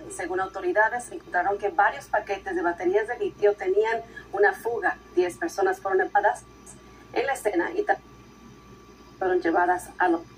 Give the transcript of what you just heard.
Según autoridades, encontraron que varios paquetes de baterías de litio tenían una fuga. 10 personas fueron evacuadas en la escena y fueron llevadas al hospital.